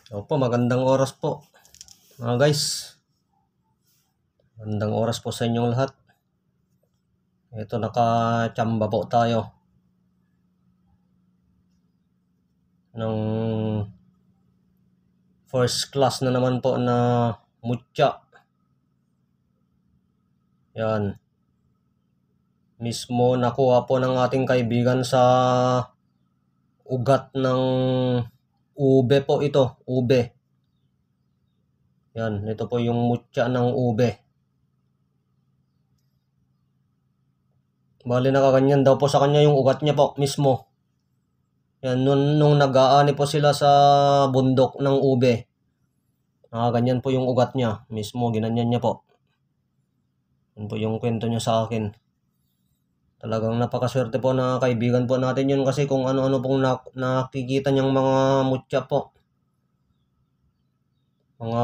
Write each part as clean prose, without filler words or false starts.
Opo, magandang oras po mga guys. Magandang oras po sa inyong lahat. Ito, nakachamba po tayo ng first class na naman po na mutya. Yan. Mismo nakuha po ng ating kaibigan sa ugat ng ube po ito. Ube. Yan. Ito po yung mutya ng ube. Bali nakaganyan daw po sa kanya yung ugat niya po mismo. Yan. Nung nag-aani po sila sa bundok ng ube. Ganyan po yung ugat niya. Mismo, ginanyan niya po. Yan po yung kwento niya sa akin. Talagang napakaswerte po na kaibigan po natin yun kasi kung ano-ano pong nakikita niyang mga mutya po. Mga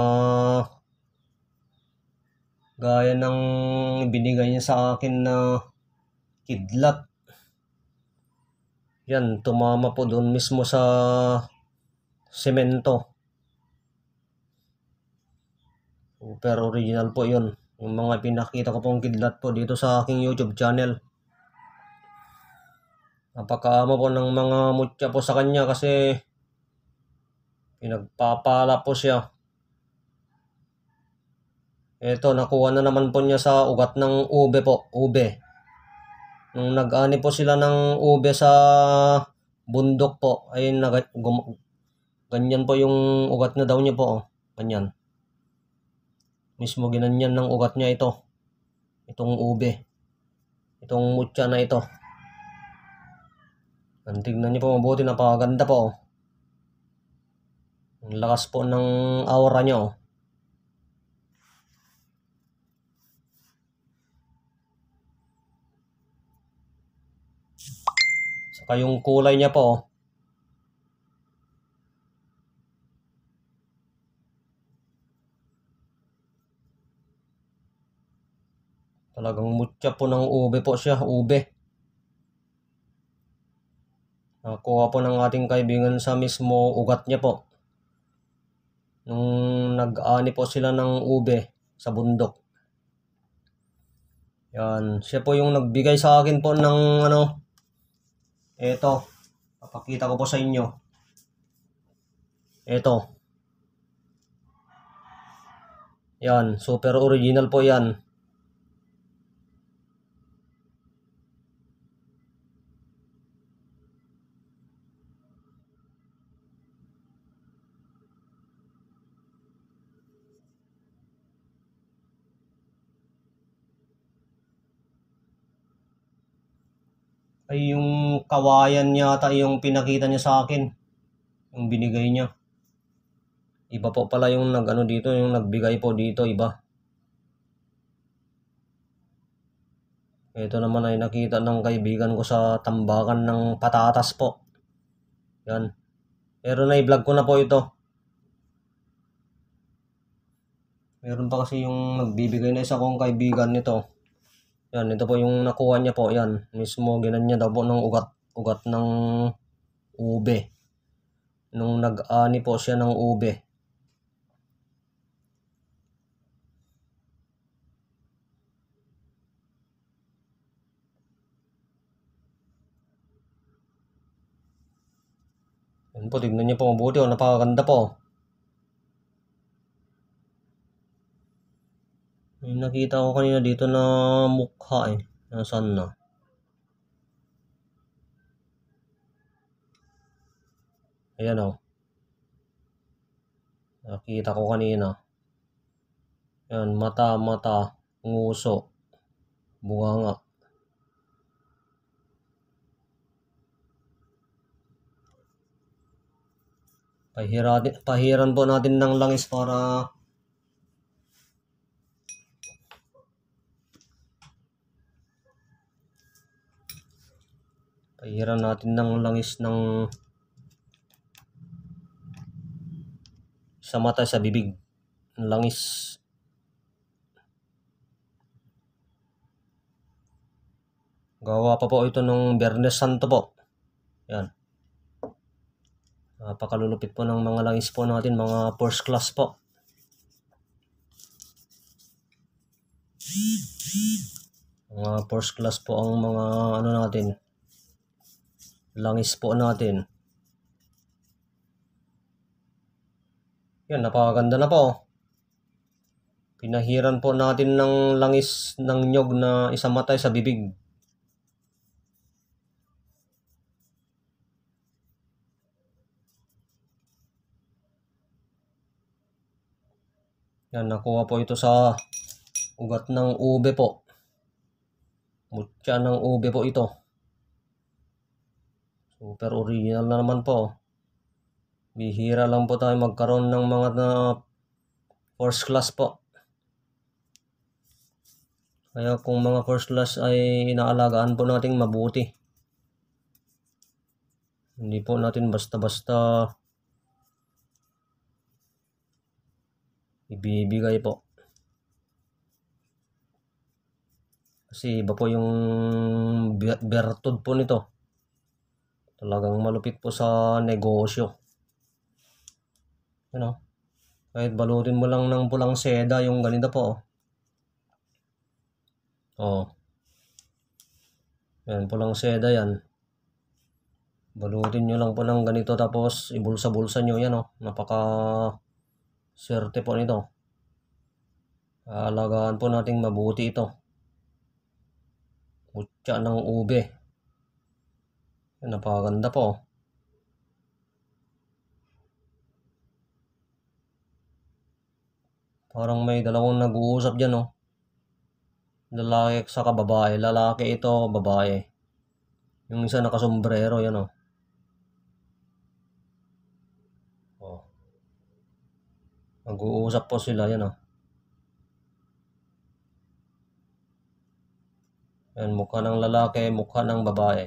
gaya ng binigay niya sa akin na kidlat. Yan, tumama po doon mismo sa semento. Super original po yun. Yung mga pinakita ko pong kidlat po dito sa aking YouTube channel. Napakaama po ng mga mutya po sa kanya kasi pinagpapala po siya. Ito, nakuha na naman po niya sa ugat ng ube po. Ube. Nung nag-ani po sila ng ube sa bundok po, ay ganyan po yung ugat na daw niya po. Ganyan. Mismo ginanyan ng ugat niya ito. Itong ube. Itong mutya na ito. Tignan niyo po mabuti, napakaganda po. Ang lakas po ng aura niya. Saka yung kulay niya po. Talagang mutya po ng ube po siya. Ube. Nakuha po ng ating kaibigan sa mismo ugat niya po. Nung nag-ani po sila ng ube sa bundok. Yan. Siya po yung nagbigay sa akin po ng eto. Papakita ko po sa inyo. Eto. Yan. Super original po yan. Ay yung kawayan yata yung pinakita niya sa akin. Yung binigay niya. Iba po pala yung dito, yung nagbigay po dito, iba. Ito naman ay nakita ng kaibigan ko sa tambakan ng patatas po. Yan. Pero na-vlog ko na po ito. Meron pa kasi yung nagbibigay na isa kong kaibigan nito. Yan, ito po yung nakuha niya po. Yan, mismo ginanya daw po ng ugat ng ube. Nung nag-ani po siya ng ube. Yan po, tignan niyo po mabuti. Napakaganda po. May nakita ko kanina dito na mukha eh. Nasaan na? Ayan o. Nakita ko kanina. Yan, mata, nguso, bunganga. Pahiran po natin ng langis para pahiran natin ng langis ng sa mata, sa bibig. Langis. Gawa pa po ito ng Biyernes Santo po. Yan. Napakalulupit po ng mga langis po natin, mga first class po. Mga first class po ang mga ano natin, langis po natin. Yan, napakaganda na po. Pinahiran po natin ng langis ng nyog na isang matay sa bibig. Yan, nakuha po ito sa ugat ng ube po. Mutya ng ube po ito. Super original na naman po. Bihira lang po tayo magkaroon ng mga first class po. Kaya kung mga first class ay inaalagaan po nating mabuti. Hindi po natin basta-basta ibibigay po. Kasi iba po yung bertud po nito. Talagang malupit po sa negosyo. Ano? Kahit balutin mo lang ng pulang seda yung ganito po. Oh. Yan, pulang seda yan. Balutin nyo lang po ng ganito tapos ibulsa-bulsa nyo yan oh. Napaka swerte po nito. Aalagaan po nating mabuti ito. Mutya ng ube. Yan, napakaganda po. Parang may dalawang nag-uusap dyan oh. Lalaki sa babae. Lalaki ito, babae. Yung isa nakasombrero yan oh. Oh. Nag-uusap po sila yan oh. Yan, mukha ng lalaki, mukha ng babae.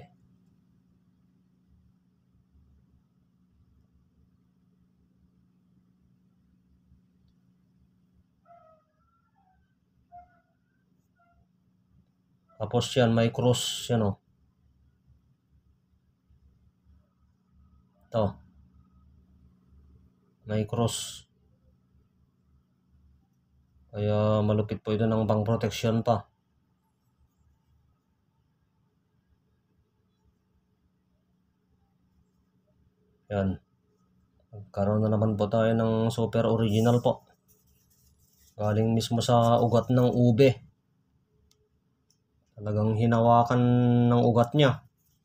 Tapos yan, may cross yan oh. Ito. May cross. Kaya malupit po ito ng pang protection pa. Yan. Magkaroon na naman po tayo ng super original po. Galing mismo sa ugat ng ube. Talagang hinawakan ng ugat niya.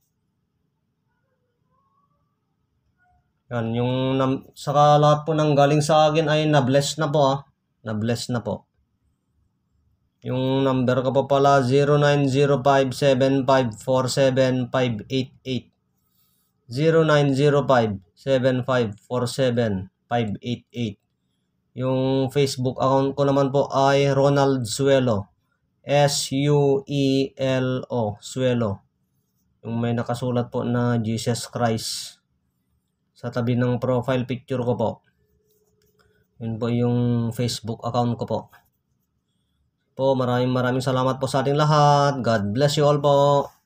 Yan, yung saka lahat po ng galing sa akin ay na-bless na po ah. Na-bless na po. Yung number ko po pala 0905-7547588. 0905-7547588. Yung Facebook account ko naman po ay Ronald Suelo. S-U-E-L-O, Suelo. Yung may nakasulat po na Jesus Christ sa tabi ng profile picture ko po. Yun po yung Facebook account ko po. Maraming salamat po sa ating lahat. God bless you all po.